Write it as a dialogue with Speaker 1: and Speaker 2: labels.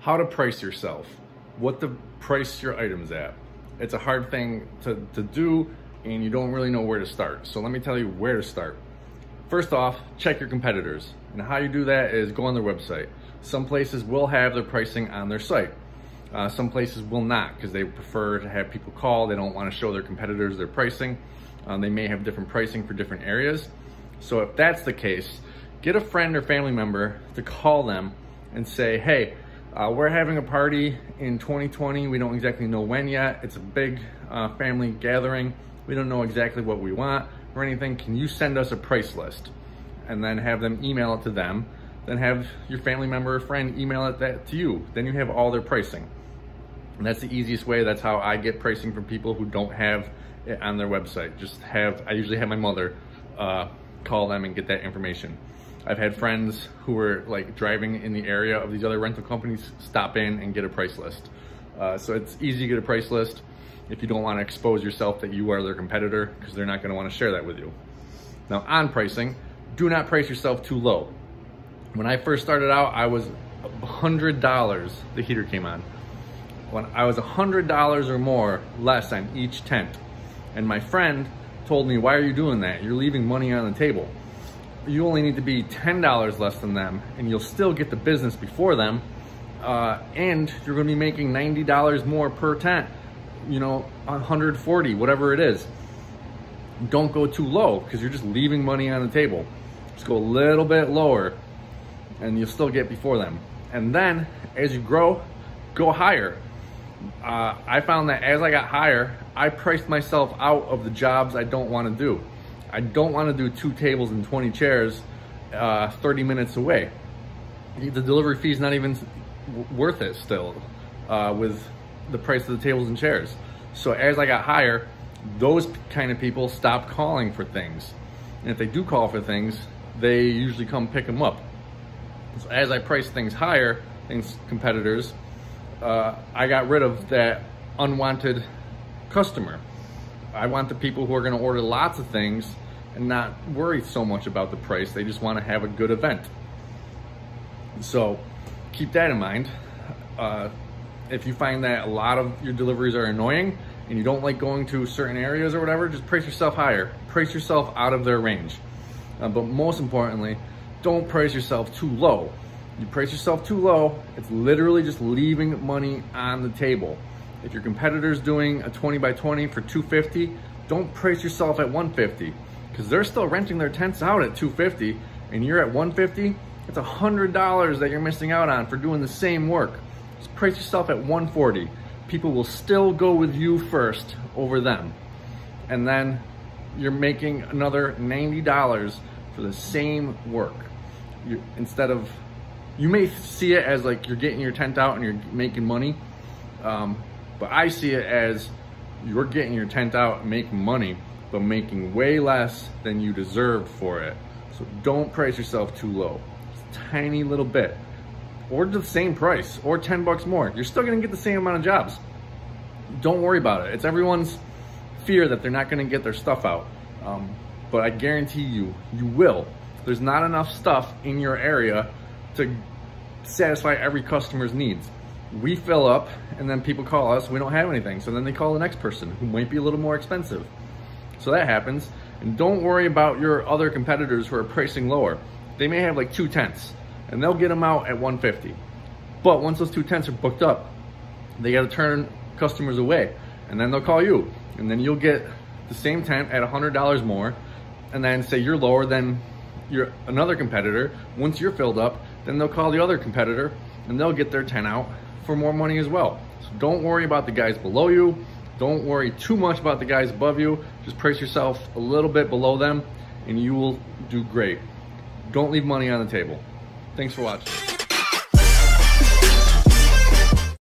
Speaker 1: how to price yourself, what to price your items at. It's a hard thing to do, and you don't really know where to start. So let me tell you where to start. First off, check your competitors. And how you do that is go on their website. Some places will have their pricing on their site. Some places will not, because they prefer to have people call. They don't want to show their competitors their pricing. They may have different pricing for different areas. So if that's the case, get a friend or family member to call them and say, hey, we're having a party in 2020. We don't exactly know when yet. It's a big family gathering. We don't know exactly what we want or anything. Can you send us a price list? And then have them email it to them. Then have your family member or friend email that to you. Then you have all their pricing. And that's the easiest way. That's how I get pricing from people who don't have it on their website. I usually have my mother call them and get that information. I've had friends who were like driving in the area of these other rental companies stop in and get a price list. So it's easy to get a price list if you don't want to expose yourself that you are their competitor, because they're not going to want to share that with you. Now on pricing, do not price yourself too low. When I first started out, I was $100, the heater came on. When I was $100 or more less on each tent. And my friend told me, why are you doing that? You're leaving money on the table. You only need to be $10 less than them, and you'll still get the business before them. And you're gonna be making $90 more per tent, you know, 140, whatever it is. Don't go too low, because you're just leaving money on the table. Just go a little bit lower, and you'll still get before them. And then, as you grow, go higher. I found that as I got higher, I priced myself out of the jobs I don't want to do. I don't want to do 2 tables and 20 chairs 30 minutes away. The delivery fee is not even worth it still with the price of the tables and chairs. So as I got higher, those kind of people stopped calling for things. And if they do call for things, they usually come pick them up. So as I priced things higher than competitors, I got rid of that unwanted customer. I want the people who are going to order lots of things and not worry so much about the price. They just want to have a good event. So keep that in mind. If you find that a lot of your deliveries are annoying and you don't like going to certain areas or whatever, just price yourself higher. Price yourself out of their range. But most importantly, don't price yourself too low. You price yourself too low, it's literally just leaving money on the table. If your competitor's doing a 20 by 20 for $250, don't price yourself at $150, because they're still renting their tents out at $250 and you're at $150. It's $100 that you're missing out on for doing the same work. Just price yourself at $140. People will still go with you first over them. And then you're making another $90 for the same work. You may see it as like you're getting your tent out and you're making money, but I see it as you're getting your tent out and making money, but making way less than you deserve for it. So don't price yourself too low. Just a tiny little bit. Or the same price, or 10 bucks more. You're still gonna get the same amount of jobs. Don't worry about it. It's everyone's fear that they're not gonna get their stuff out. But I guarantee you, you will. There's not enough stuff in your area to satisfy every customer's needs. We fill up and then people call us, we don't have anything. So then they call the next person who might be a little more expensive. So that happens. And don't worry about your other competitors who are pricing lower. They may have like 2 tents and they'll get them out at $150. But once those 2 tents are booked up, they gotta turn customers away, and then they'll call you. And then you'll get the same tent at $100 more, and then say you're lower than another competitor. Once you're filled up, then they'll call the other competitor and they'll get their tent out for more money as well. So don't worry about the guys below you. Don't worry too much about the guys above you. Just price yourself a little bit below them and you will do great. Don't leave money on the table. Thanks for watching.